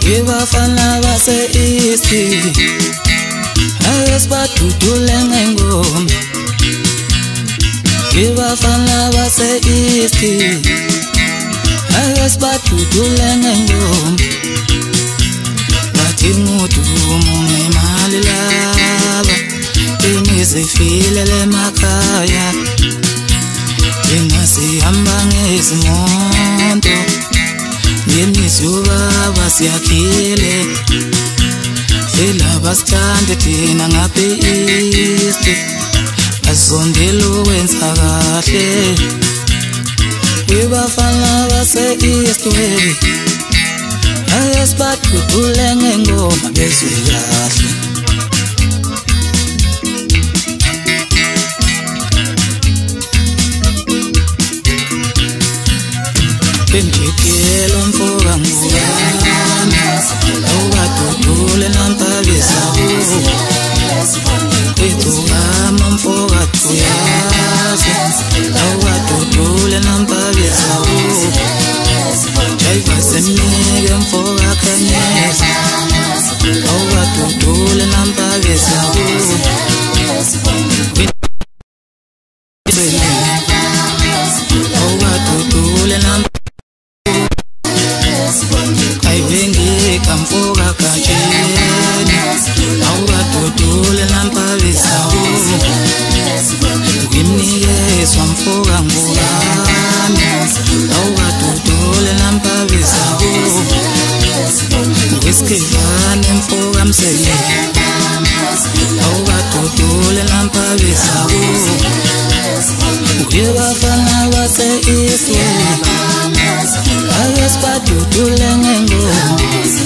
Ibafana base East ayesibadudule ngengoma. Ibafana base East ayesibadudule ngengoma. Bathi ngudumo ngemali laba imizifilele emakhaya. Thina sihamba ngezimoto ngemizubaba siyakhile. Phela basithande thina ngaphe East asondela wenza kahle. Ibafana base East way ayesibadudule ngengoma bezwe kahle. Benjikelo mfoka ngubani awubadudule nampabezabo. Kwethukama mfoka tuyazi awubadudule nampabezabo. Jaiva semnike mfoka khanyeza awubadudule nampabezabo. Awubadudule nampabezabo. Kamfoka kacheni awubadudule nampabezabo. Ngimnikezwa mfoka ngubani awubadudule nampabezabo. Ngesikivane mfoka msele awubadudule nampabezabo. Ibafana base East ayesibadudule ngengoma.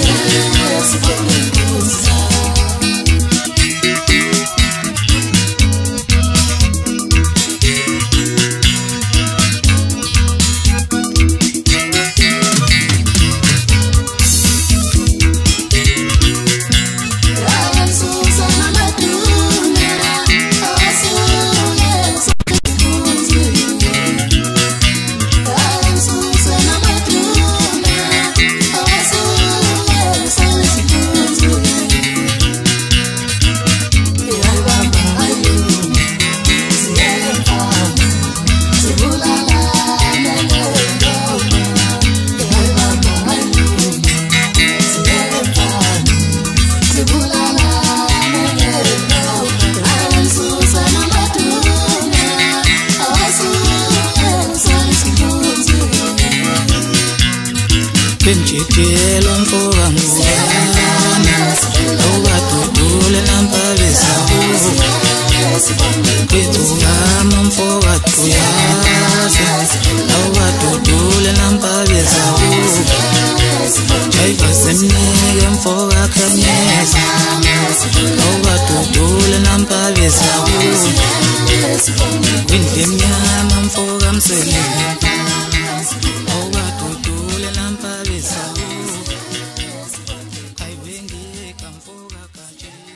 Benjikelo mfoka ngubani awubadudule nampabezabo. Kwethukama mfoka tuyazi awubadudule nampabezabo. Jaiva semnike mfoka khanyeza awubadudule nampabezabo. Kwindlu emnyama mfoka msele awubadudule nampabezabo. Kayibengeka mfoka kacheni.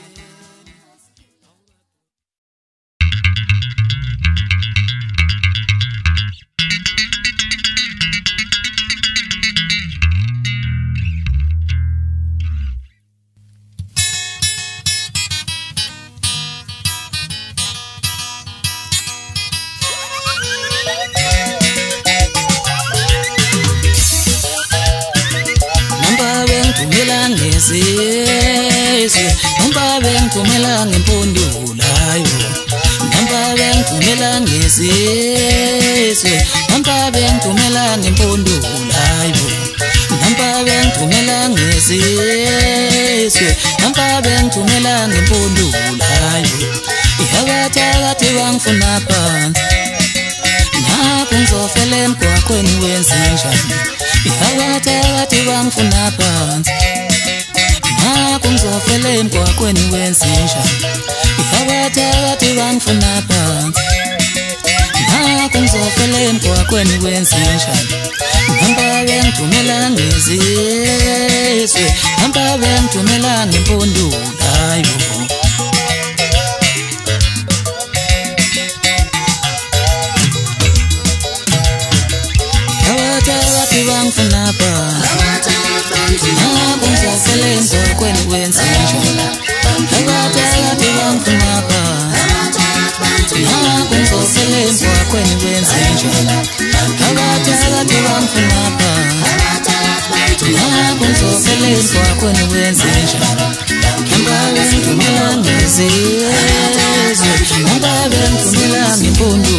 Namba bengithumela ngempundulayo. Namba bengithumela ngesizwe. Namba bengithumela ngempundulayo. Namba bengithumela ngesizwe. Namba bengithumela ngempundulayo. Ihabathakathi bangifuna phansi. Nakho ngizofela emgwaqweni wenzenjani. Ihabathakathi bangifuna phansi. Nakho ngizofela emgwaqweni wenzenjani. Ihabathakathi bangifuna phansi. Nakho ngizofela emgwaqweni wenzenjani. Namba bengithumela ngezizwe. Namba bengithumela ngempundulayo. Ihabathakathi bangifuna phansi. nakungizoselenza kweni wenzenjani abathakathi bangifuna nakungizoselenza kweni wenzenjani abathakathi bangifuna nakungizoselenza kweni wenzenjani Ngambabe ngithumela ngezizwe Ngambabe ngithumela ngempundu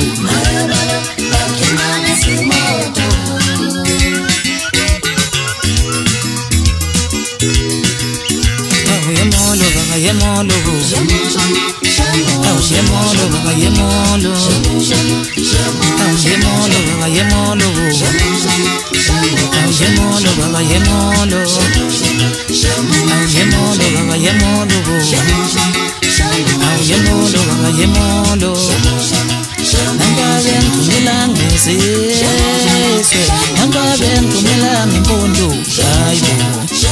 Yemolo baba yemolo Yemolo baba yemolo Yemolo baba yemolo Yemolo baba yemolo Yemolo baba yemolo Yemolo baba yemolo Ngambabe ngithumela ngezizwe Ngambabe ngithumela ngempundu hayibo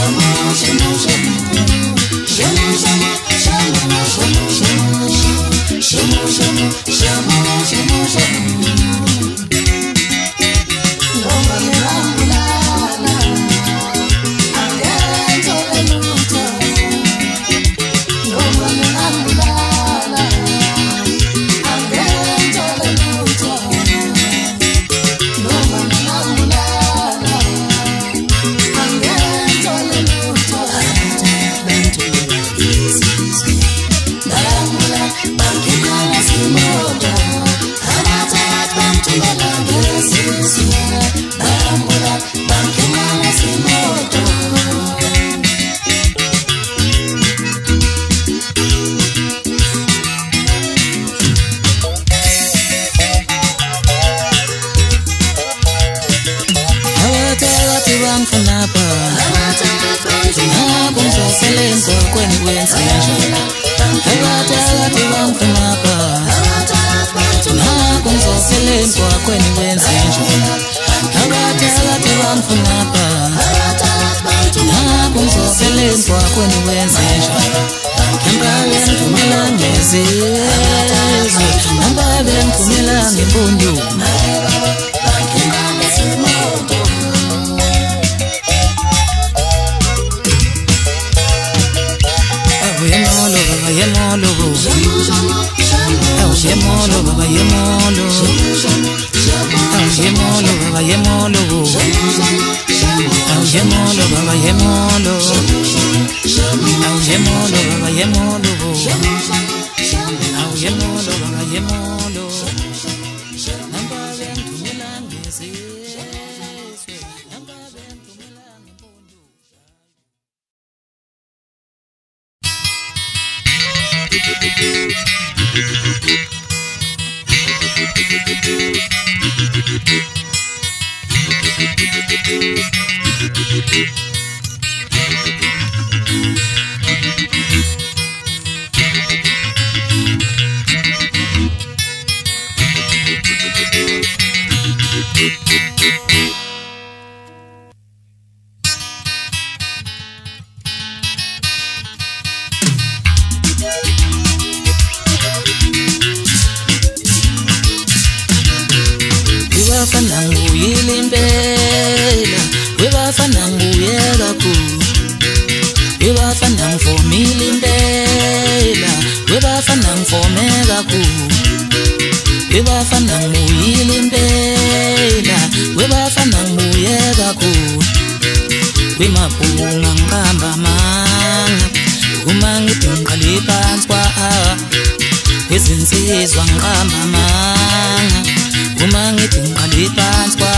Izinsizwa ngihamba manga uma ngithi ngiqale phansi kwa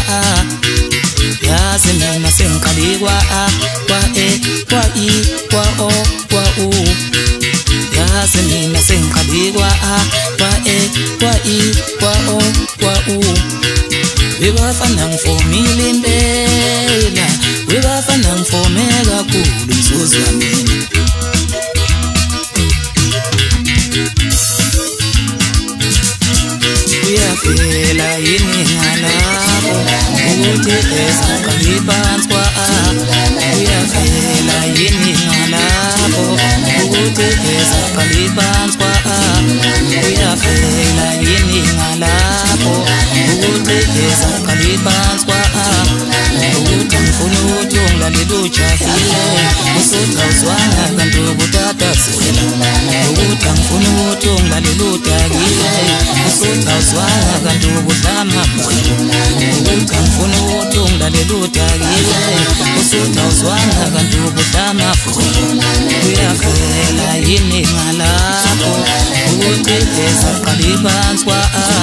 yazi mina sengiqale kwa kwa kwa kwa kwa yazi mina sengiqale kwa kwa kwa kwa webafana ngifomile impela webafana ngifome kakhulu umzuzu wami uyafela yini ngalapho ukuthi esangiqale phansi kwa uyafela yini ngalapho ukuthi esangiqale phansi kwa uyafela yini ngalapho ukuthi esangiqale phansi kwa ukuthi ngifuna ukuthi ungilalele ujahile usutawuzwanga kanti ubutatazela ukuthi angifuni ukuthi ungilalela udakile usutawuzwanga kanti ubudlama ukuthi angifuni ukuthi ungilalela udakile usutawuzwanga kanti ubudlama uyakhela yini ngalapho ukuthi ezaqala phansi kwa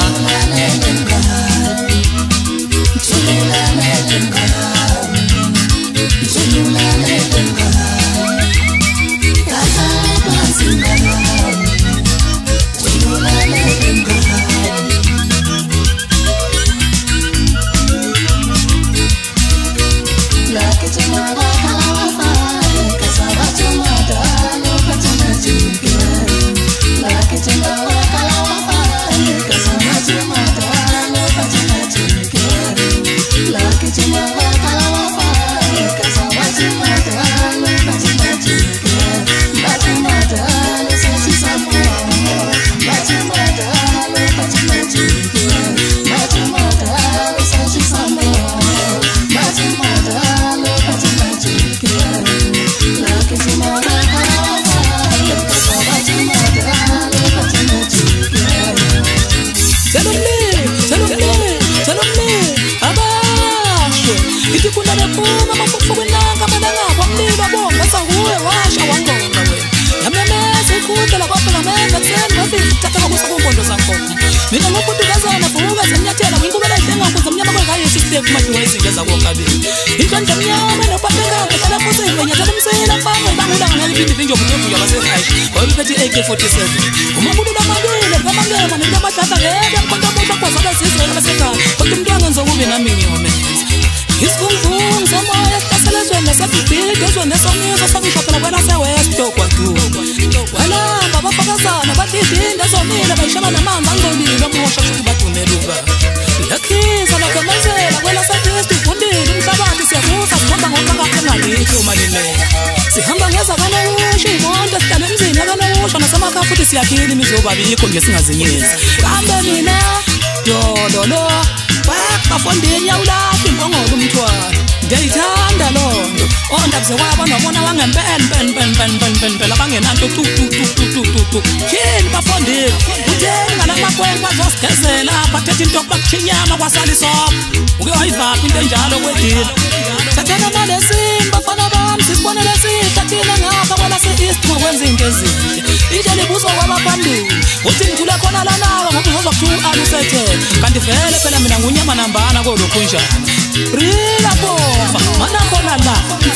mina ngokudukazana fuka zenyathela ngikubela idlenga ukuze umnyama kwengayesi step manje wayizingeza kokabili inhlanhla mnyama nopapela ngihlala futhi ngiyathela umsela mfana ngibangula ngaliphi vinjo mthembu yabasehayi ngoba iphethe AK47 uma kulula mabile ngamangema namahlahla ngeke ngikhonto umuntu okwazana sizwe basekhaya kodwa umntwana ngizokube nami ngiyomenza isivunguvungu somoya sihlaselezweni nasebhibhidi ezweni nesomiso sangishophela kwena sewest kwatu walamba bafakazana badidinda ezomile bayishaba namanzi angcolile omosha futhi badumeluka lakhiza lakhemezela kwela sakristu ifundile umhlabathi siyavusa sikhomba ngoqakakhe ngalithi umalimela sihamba ngeza kanowusha iy'monto sihlala emzini akanowusha nasemakhaya futhi siyakhila imizobabikho ngesingazinyezi kambe mina yololo bafondini yawulapha imbongolo umthwalo ngiyayithanda loo nto ondabuze kwabo nobona wangempela bangenanto yini bafondini utheni ngalamakwenge bazosigezela bathetha into bakuthinyama kwasala isobho uke wayivaphi into enjalo kwedila thathela nalesini bafana bami sisibonele sihle thina ngapha kwelase-east ngokwenza into ezinhle indlela ibuzwa kwabaphambili uthi ngithule khona lanawe ngoba ngizwa kuthiwa alusethele kanti vele phela mina ngunyama nambana kolokhu njani rila bofa mana khona la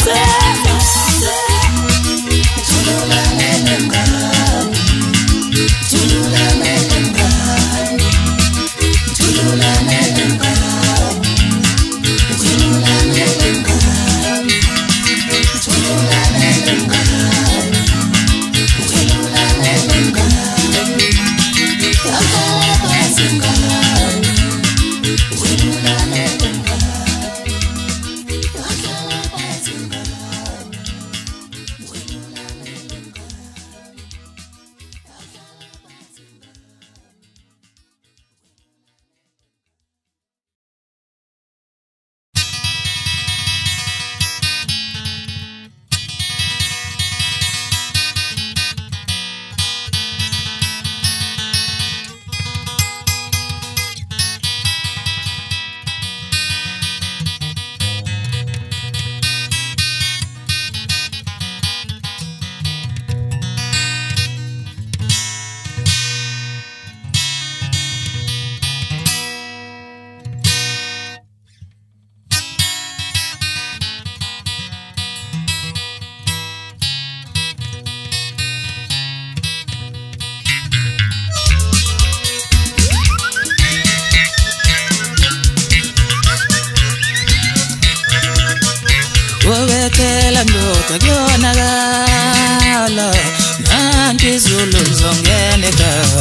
Wawekela ndoda kuyonakala nanti izulu lizongena ekhaya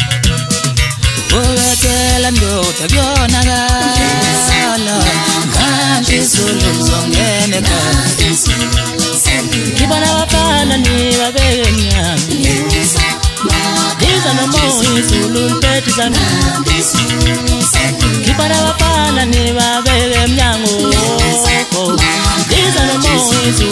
Wawekela ndoda kuyonakala nanti izulu lizongena ekhaya Ngibona abafana nibabeke emnyango Liza nomoya izulu liphethe izandla Ngibona abafana nibabeke emnyango Liza nomoya izulu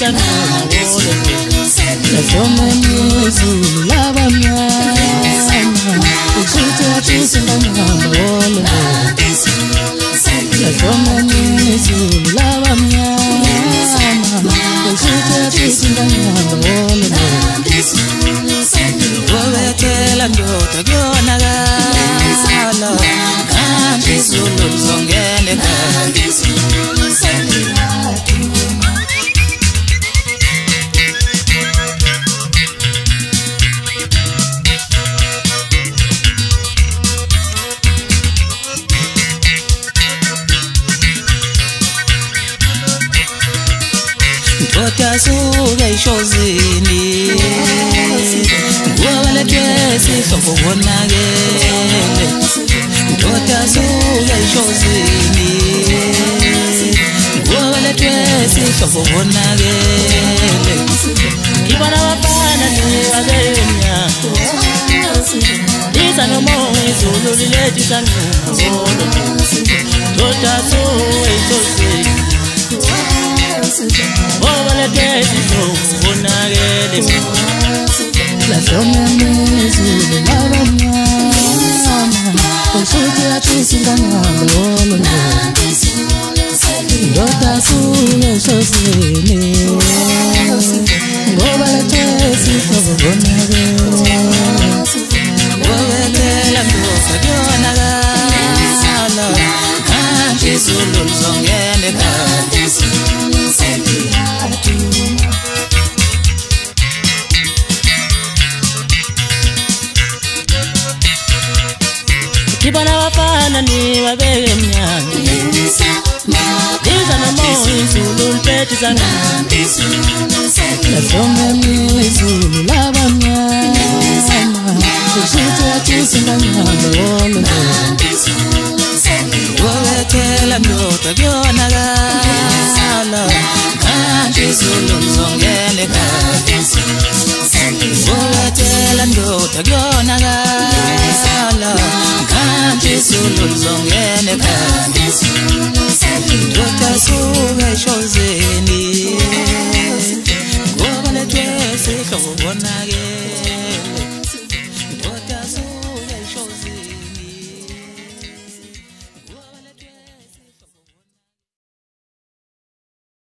Dota